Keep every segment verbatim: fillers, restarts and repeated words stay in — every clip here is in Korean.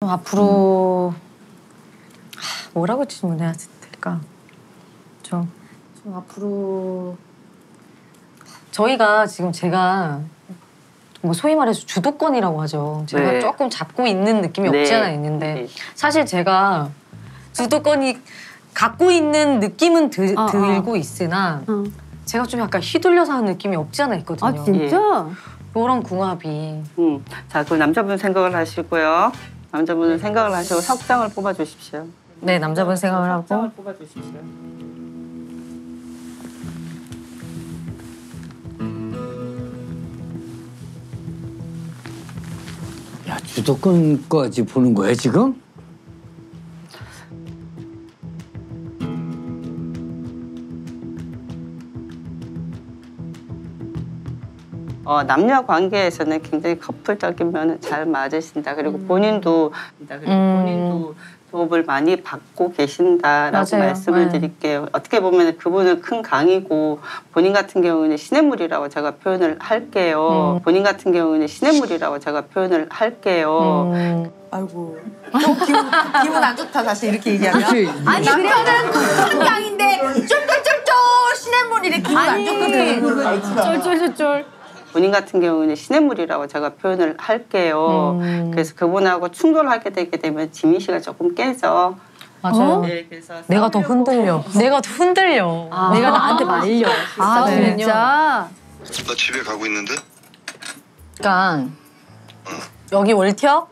좀 앞으로 하, 뭐라고 질문해야 될까? 좀, 좀 앞으로 저희가 지금 제가 뭐 소위 말해서 주도권이라고 하죠. 제가 네. 조금 잡고 있는 느낌이 네. 없지 않아 있는데 네. 사실 제가 주도권이 갖고 있는 느낌은 드, 어, 들고 어. 있으나 어. 제가 좀 약간 휘둘려서 하는 느낌이 없지 않아 있거든요. 아 진짜? 이런 궁합이. 음. 자, 그 남자분 생각을 하시고요. 남자분은 생각을 하시고 석장을 뽑아주십시오. 네, 남자분 생각을 하고. 석장을 뽑아주십시오. 야, 주도권까지 보는 거야, 지금? 어, 남녀 관계에서는 굉장히 커플적인 면은 잘 맞으신다. 그리고 본인도 그리고 음. 본인도 도움을 많이 받고 계신다라고 맞아요. 말씀을 네. 드릴게요. 어떻게 보면 그분은 큰 강이고 본인 같은 경우는 시냇물이라고 제가 표현을 할게요. 음. 본인 같은 경우는 시냇물이라고 제가 표현을 할게요. 음, 아이고. 좀 기분, 기분 안 좋다, 다시 이렇게 얘기하면. 그치. 아니 남편은 큰 강인데 쫄쫄쫄쫄 시냇물 이렇게 기분 안 좋거든. 쫄쫄쫄쫄. 본인 같은 경우는 시냇물이라고 제가 표현을 할게요. 음. 그래서 그분하고 충돌하게 되게 되면 지민 씨가 조금 깨져. 맞아요. 네, 그래서 내가 더 흔들려. 내가 더 흔들려. 아. 내가 나한테 말려. 아 네. 진짜? 나 집에 가고 있는데? 그러니까 여기 월티어?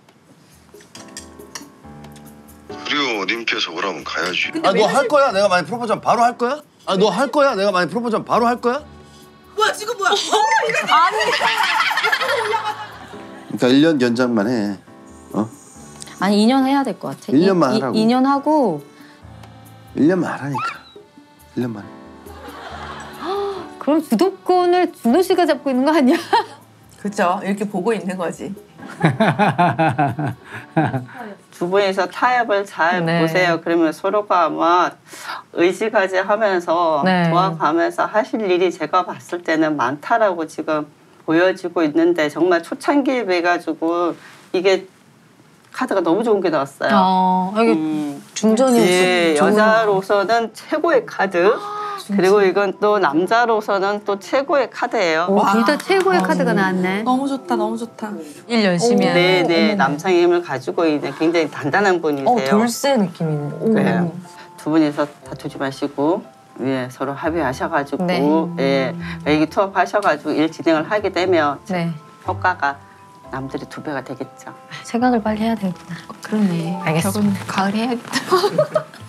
그리고 님께서 오라면 가야지. 아, 너 할 거야? 내가 만약 프로포즈하면 바로 할 거야? 아, 너 할 거야? 내가 만약 프로포즈하면 바로 할 거야? 뭐야, 지금 뭐야? 그러니까 일 년 연장만 해. 어? 아니 이 년 해야 될 것 같아. 일 년만 이, 하라고. 이 년 하고 일 년만 하라니까. 일 년만. 그럼 주도권을 준호 씨가 잡고 있는 거 아니야? 그죠? 이렇게 보고 있는 거지. 두 분이서 타협을 잘 네. 보세요. 그러면 서로가 아마 의지가지 하면서 네. 도와가면서 하실 일이 제가 봤을 때는 많다라고 지금 보여지고 있는데 정말 초창기에 뵈가지고 이게 카드가 너무 좋은 게 나왔어요. 어, 여기 음, 중전이 예, 좋은- 여자로서는 최고의 카드. 그리고 이건 또 남자로서는 또 최고의 카드예요. 둘 다 최고의 카드가 나왔네. 너무 좋다, 너무 좋다. 일 열심히 하는. 네, 네, 남성의 힘을 가지고 있는 굉장히 단단한 분이세요. 어, 돌쇠 느낌이네. 그래요. 두 분이서 다투지 마시고 예, 서로 합의하셔가지고 네. 예, 일기 투합하셔가지고 일 진행을 하게 되면 네. 효과가 남들이 두 배가 되겠죠. 생각을 빨리 해야 되겠구나. 그러네. 알겠습니다. 가을에 해야겠다.